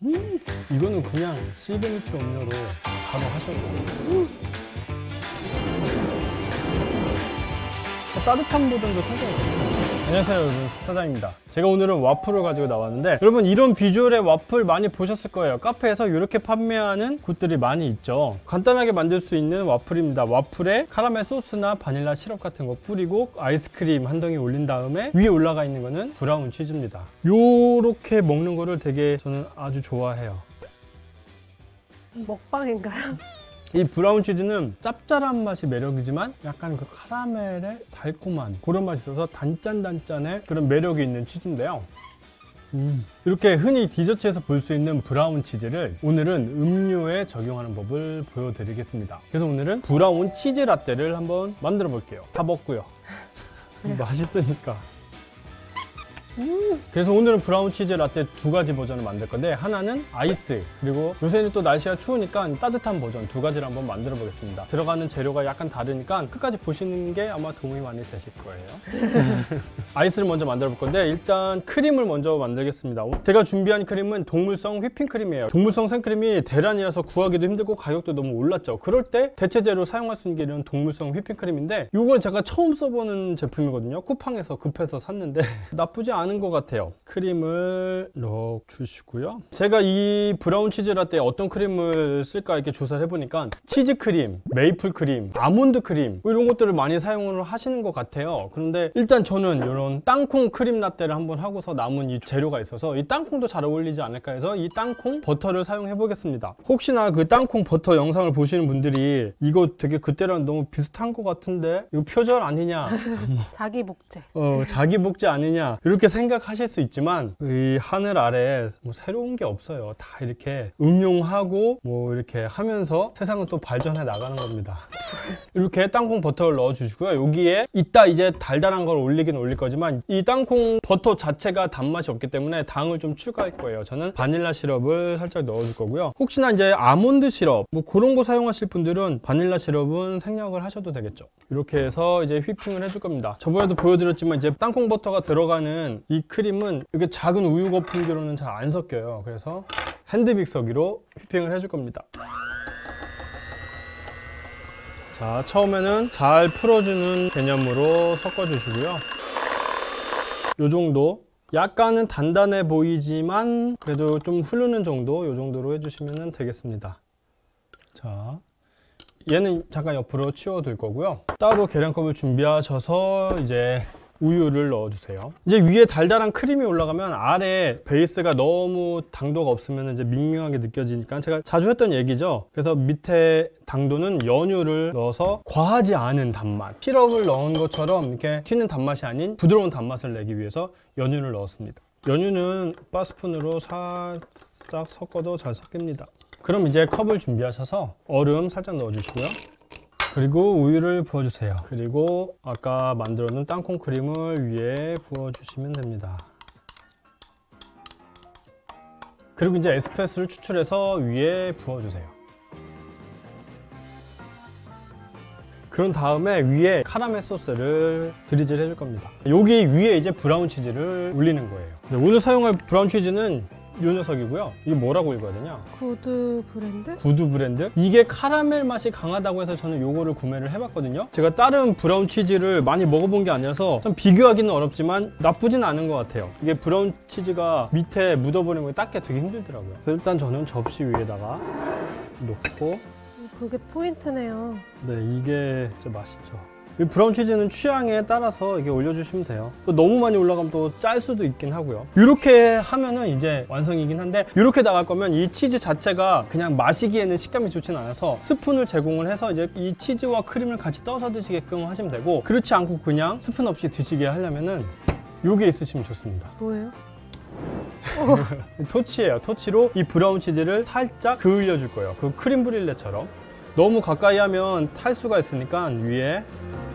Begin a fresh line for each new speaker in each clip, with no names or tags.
이거는 그냥 시그니처 음료로 바로 하셔도 돼요. 따뜻한 버전도 상당히 괜찮아요. 안녕하세요 여러분, 사장입니다. 제가 오늘은 와플을 가지고 나왔는데, 여러분 이런 비주얼의 와플 많이 보셨을 거예요. 카페에서 이렇게 판매하는 곳들이 많이 있죠. 간단하게 만들 수 있는 와플입니다. 와플에 카라멜 소스나 바닐라 시럽 같은 거 뿌리고 아이스크림 한 덩이 올린 다음에 위에 올라가 있는 거는 브라운 치즈입니다. 요렇게 먹는 거를 되게 저는 아주 좋아해요.
먹방인가요?
이 브라운 치즈는 짭짤한 맛이 매력이지만 약간 그 카라멜의 달콤한 그런 맛이 있어서 단짠단짠의 그런 매력이 있는 치즈인데요. 이렇게 흔히 디저트에서 볼 수 있는 브라운 치즈를 오늘은 음료에 적용하는 법을 보여드리겠습니다. 그래서 오늘은 브라운 치즈 라떼를 한번 만들어 볼게요. 다 먹고요. 맛있으니까. 그래서 오늘은 브라운 치즈 라떼 두 가지 버전을 만들 건데, 하나는 아이스, 그리고 요새는 또 날씨가 추우니까 따뜻한 버전 두 가지를 한번 만들어 보겠습니다. 들어가는 재료가 약간 다르니까 끝까지 보시는 게 아마 도움이 많이 되실 거예요. 아이스를 먼저 만들어 볼 건데, 일단 크림을 먼저 만들겠습니다. 제가 준비한 크림은 동물성 휘핑크림이에요. 동물성 생크림이 대란이라서 구하기도 힘들고 가격도 너무 올랐죠. 그럴 때 대체제로 사용할 수 있는 게 이런 동물성 휘핑크림인데, 이건 제가 처음 써보는 제품이거든요. 쿠팡에서 급해서 샀는데 나쁘지 않은 것 같아요. 크림을 넣어 주시고요. 제가 이 브라운 치즈 라떼에 어떤 크림을 쓸까 이렇게 조사를 해보니까 치즈 크림, 메이플 크림, 아몬드 크림 이런 것들을 많이 사용을 하시는 것 같아요. 그런데 일단 저는 이런 땅콩 크림 라떼를 한번 하고서 남은 이 재료가 있어서 이 땅콩도 잘 어울리지 않을까 해서 이 땅콩 버터를 사용해 보겠습니다. 혹시나 그 땅콩 버터 영상을 보시는 분들이 이거 되게 그때랑 너무 비슷한 것 같은데 이거 표절 아니냐,
자기 복제.
자기 복제 아니냐 이렇게 생각하실 수 있지만, 이 하늘 아래 뭐 새로운 게 없어요. 다 이렇게 응용하고 뭐 이렇게 하면서 세상은 또 발전해 나가는 겁니다. 이렇게 땅콩 버터를 넣어 주시고요. 여기에 이따 이제 달달한 걸 올리긴 올릴 거지만 이 땅콩 버터 자체가 단맛이 없기 때문에 당을 좀 추가할 거예요. 저는 바닐라 시럽을 살짝 넣어 줄 거고요. 혹시나 이제 아몬드 시럽 뭐 그런 거 사용하실 분들은 바닐라 시럽은 생략을 하셔도 되겠죠. 이렇게 해서 이제 휘핑을 해줄 겁니다. 저번에도 보여드렸지만 이제 땅콩 버터가 들어가는 이 크림은 이렇게 작은 우유 거품기로는 잘 안 섞여요. 그래서 핸드 믹서기로 휘핑을 해줄 겁니다. 자, 처음에는 잘 풀어주는 개념으로 섞어주시고요. 요 정도, 약간은 단단해 보이지만 그래도 좀 흐르는 정도, 요 정도로 해주시면 되겠습니다. 자, 얘는 잠깐 옆으로 치워둘 거고요. 따로 계량컵을 준비하셔서 이제 우유를 넣어주세요. 이제 위에 달달한 크림이 올라가면 아래 베이스가 너무 당도가 없으면 이제 밍밍하게 느껴지니까, 제가 자주 했던 얘기죠. 그래서 밑에 당도는 연유를 넣어서 과하지 않은 단맛, 시럽을 넣은 것처럼 이렇게 튀는 단맛이 아닌 부드러운 단맛을 내기 위해서 연유를 넣었습니다. 연유는 바스푼으로 살짝 섞어도 잘 섞입니다. 그럼 이제 컵을 준비하셔서 얼음 살짝 넣어주시고요. 그리고 우유를 부어주세요. 그리고 아까 만들어 놓은 땅콩 크림을 위에 부어주시면 됩니다. 그리고 이제 에스프레소를 추출해서 위에 부어주세요. 그런 다음에 위에 카라멜 소스를 드리즐 해줄 겁니다. 여기 위에 이제 브라운 치즈를 올리는 거예요. 오늘 사용할 브라운 치즈는 이 녀석이고요. 이게 뭐라고 읽어야 되냐?
구두 브랜드?
구두 브랜드? 이게 카라멜 맛이 강하다고 해서 저는 요거를 구매를 해봤거든요. 제가 다른 브라운 치즈를 많이 먹어본 게 아니라서 좀 비교하기는 어렵지만 나쁘진 않은 것 같아요. 이게 브라운 치즈가 밑에 묻어버리는 거 닦기 되게 힘들더라고요. 그래서 일단 저는 접시 위에다가 놓고,
그게 포인트네요.
네, 이게 진짜 맛있죠. 이 브라운 치즈는 취향에 따라서 이게 올려주시면 돼요. 또 너무 많이 올라가면 또 짤 수도 있긴 하고요. 이렇게 하면은 이제 완성이긴 한데, 이렇게 나갈 거면 이 치즈 자체가 그냥 마시기에는 식감이 좋진 않아서 스푼을 제공을 해서 이제 이 치즈와 크림을 같이 떠서 드시게끔 하시면 되고, 그렇지 않고 그냥 스푼 없이 드시게 하려면은 요게 있으시면 좋습니다.
뭐예요?
토치예요. 토치로 이 브라운 치즈를 살짝 그을려 줄 거예요. 그 크림 브릴레처럼. 너무 가까이 하면 탈 수가 있으니까 위에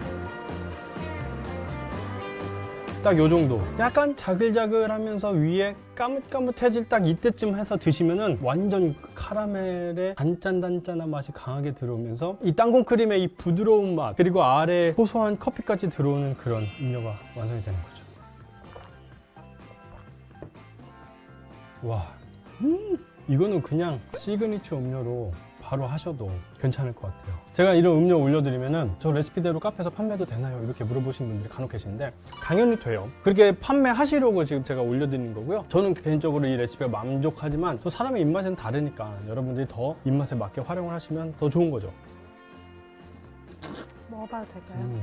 딱 요 정도, 약간 자글자글하면서 위에 까뭇까뭇해질 딱 이때쯤 해서 드시면은 완전 카라멜의 단짠단짠한 맛이 강하게 들어오면서 이 땅콩 크림의 이 부드러운 맛, 그리고 아래 고소한 커피까지 들어오는 그런 음료가 완성이 되는 거죠. 와, 이거는 그냥 시그니처 음료로 바로 하셔도 괜찮을 것 같아요. 제가 이런 음료 올려드리면은 저 레시피대로 카페에서 판매도 되나요? 이렇게 물어보시는 분들이 간혹 계시는데 당연히 돼요. 그렇게 판매하시려고 지금 제가 올려드리는 거고요. 저는 개인적으로 이 레시피가 만족하지만 또 사람의 입맛은 다르니까 여러분들이 더 입맛에 맞게 활용을 하시면 더 좋은 거죠.
먹어봐도 될까요?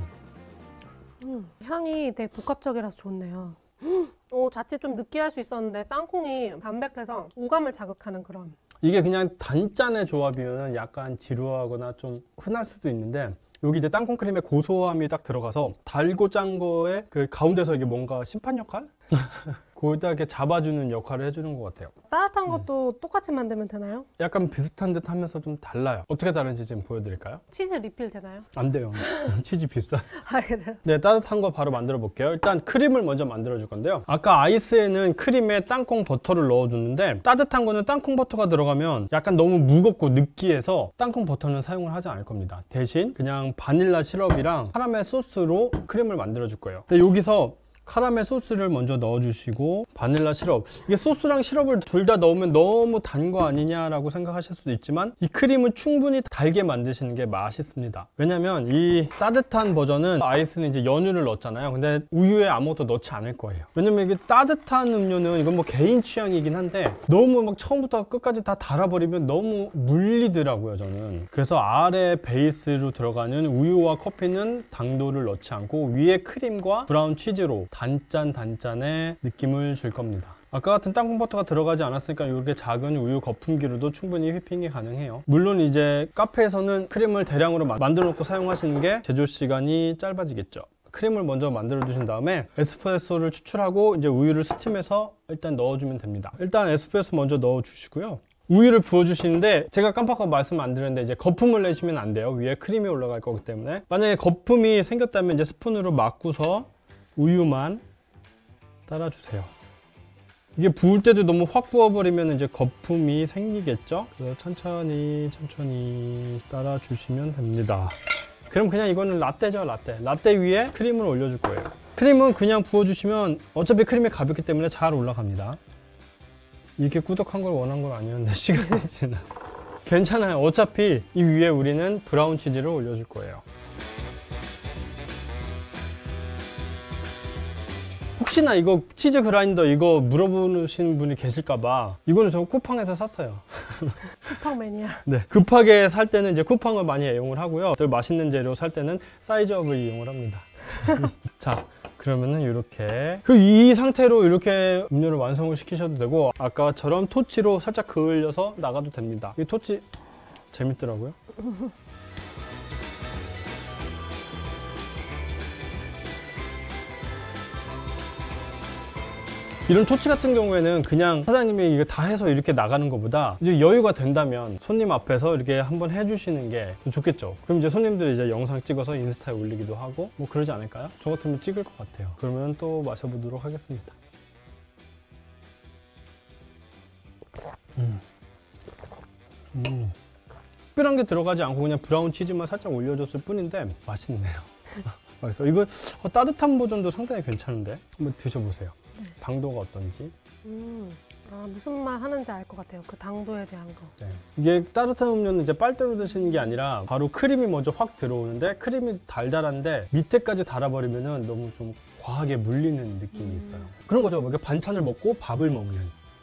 향이 되게 복합적이라서 좋네요. 자칫 좀 느끼할 수 있었는데 땅콩이 담백해서 오감을 자극하는 그런.
이게 그냥 단짠의 조합이면 약간 지루하거나 좀 흔할 수도 있는데 여기 이제 땅콩 크림에 고소함이 딱 들어가서 달고 짠 거에 그 가운데서 이게 뭔가 심판 역할? 그걸 딱 이렇게 잡아주는 역할을 해주는 것 같아요.
따뜻한 것도 똑같이 만들면 되나요?
약간 비슷한 듯 하면서 좀 달라요. 어떻게 다른지 좀 보여드릴까요?
치즈 리필 되나요?
안 돼요. 치즈 비싸.
아, 그래요?
네, 따뜻한 거 바로 만들어 볼게요. 일단 크림을 먼저 만들어 줄 건데요. 아까 아이스에는 크림에 땅콩 버터를 넣어줬는데 따뜻한 거는 땅콩 버터가 들어가면 약간 너무 무겁고 느끼해서 땅콩 버터는 사용을 하지 않을 겁니다. 대신 그냥 바닐라 시럽이랑 카라멜 소스로 크림을 만들어 줄 거예요. 근데 여기서 카라멜 소스를 먼저 넣어주시고 바닐라 시럽, 이게 소스랑 시럽을 둘 다 넣으면 너무 단 거 아니냐라고 생각하실 수도 있지만 이 크림은 충분히 달게 만드시는 게 맛있습니다. 왜냐면 이 따뜻한 버전은 아이스는 이제 연유를 넣었잖아요. 근데 우유에 아무것도 넣지 않을 거예요. 왜냐면 이게 따뜻한 음료는 이건 뭐 개인 취향이긴 한데 너무 막 처음부터 끝까지 다 달아버리면 너무 물리더라고요, 저는. 그래서 아래 베이스로 들어가는 우유와 커피는 당도를 넣지 않고 위에 크림과 브라운 치즈로 단짠의 느낌을 줄 겁니다. 아까 같은 땅콩 버터가 들어가지 않았으니까 이렇게 작은 우유 거품기로도 충분히 휘핑이 가능해요. 물론 이제 카페에서는 크림을 대량으로 만들어 놓고 사용하시는 게 제조 시간이 짧아지겠죠. 크림을 먼저 만들어 두신 다음에 에스프레소를 추출하고 이제 우유를 스팀해서 일단 넣어주면 됩니다. 일단 에스프레소 먼저 넣어 주시고요. 우유를 부어주시는데 제가 깜빡하고 말씀 안 드렸는데 이제 거품을 내시면 안 돼요. 위에 크림이 올라갈 거기 때문에. 만약에 거품이 생겼다면 이제 스푼으로 막고서 우유만 따라주세요. 이게 부을 때도 너무 확 부어버리면 이제 거품이 생기겠죠? 그래서 천천히 따라주시면 됩니다. 그럼 그냥 이거는 라떼죠, 라떼. 라떼 위에 크림을 올려줄 거예요. 크림은 그냥 부어주시면 어차피 크림이 가볍기 때문에 잘 올라갑니다. 이렇게 꾸덕한 걸 원한 건 아니었는데 시간이 지났어. 괜찮아요. 어차피 이 위에 우리는 브라운 치즈를 올려줄 거예요. 혹시나 이거 치즈 그라인더 이거 물어보시는 분이 계실까봐 이거는 저 쿠팡에서 샀어요.
쿠팡 매니아.
네, 급하게 살 때는 이제 쿠팡을 많이 애용을 하고요. 또 맛있는 재료 살 때는 사이즈업을 이용을 합니다. 자, 그러면은 이렇게 이 상태로 이렇게 음료를 완성을 시키셔도 되고 아까처럼 토치로 살짝 그을려서 나가도 됩니다. 이 토치 재밌더라고요. 이런 토치 같은 경우에는 그냥 사장님이 이거 다 해서 이렇게 나가는 것보다 이제 여유가 된다면 손님 앞에서 이렇게 한번 해주시는 게 더 좋겠죠. 그럼 이제 손님들이 이제 영상 찍어서 인스타에 올리기도 하고 뭐 그러지 않을까요? 저 같으면 찍을 것 같아요. 그러면 또 마셔보도록 하겠습니다. 특별한 게 들어가지 않고 그냥 브라운 치즈만 살짝 올려줬을 뿐인데 맛있네요. 맛있어. 이거 따뜻한 버전도 상당히 괜찮은데 한번 드셔보세요.
네.
당도가 어떤지.
무슨 말 하는지 알 것 같아요. 그 당도에 대한 거.
네. 이게 따뜻한 음료는 이제 빨대로 드시는 게 아니라 바로 크림이 먼저 확 들어오는데 크림이 달달한데 밑에까지 달아버리면은 너무 좀 과하게 물리는 느낌이 있어요. 그런 거죠. 뭐 반찬을 먹고 밥을 먹는.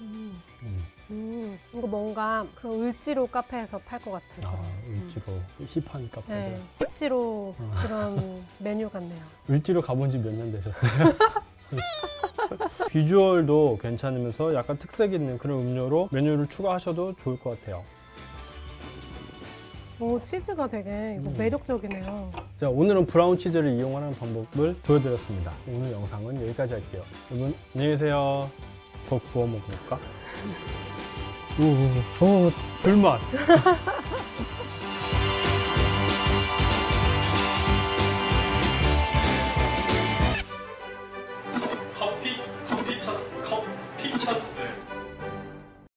이거 뭔가 그런 을지로 카페에서 팔 것 같은.
을지로 힙한 카페들.
네, 을지로 그런 메뉴 같네요.
을지로 가본 지 몇 년 되셨어요? 비주얼도 괜찮으면서 약간 특색 있는 그런 음료로 메뉴를 추가하셔도 좋을 것 같아요.
오, 치즈가 되게 이거 매력적이네요.
자, 오늘은 브라운 치즈를 이용하는 방법을 보여드렸습니다. 오늘 영상은 여기까지 할게요. 여러분 안녕히 계세요. 더 구워 먹을까? 오, 불맛.